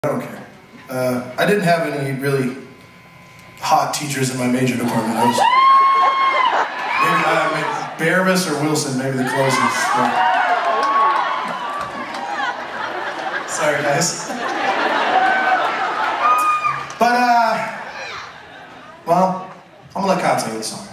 I don't care. I didn't have any really hot teachers in my major department. I was maybe Barabas or Wilson, maybe the closest. Sorry, guys. But well, I'm gonna let Kyle tell you the song.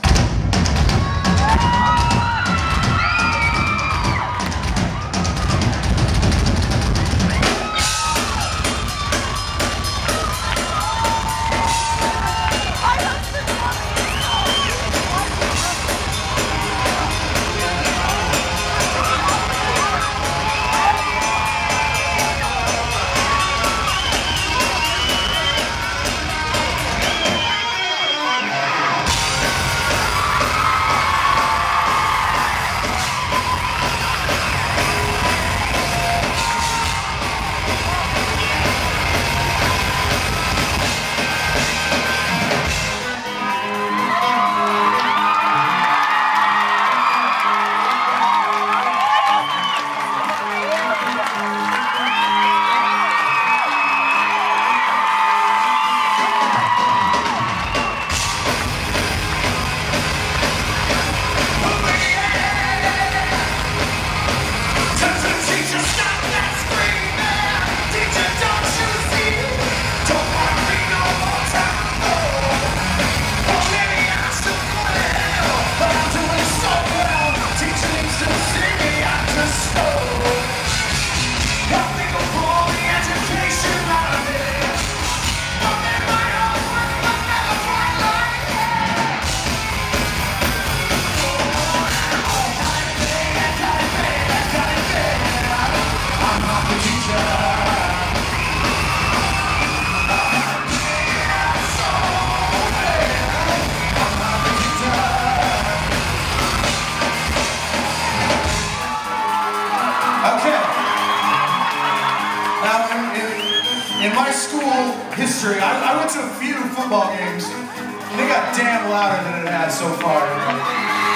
In my school history, I went to a few football games, and it got damn louder than it has so far.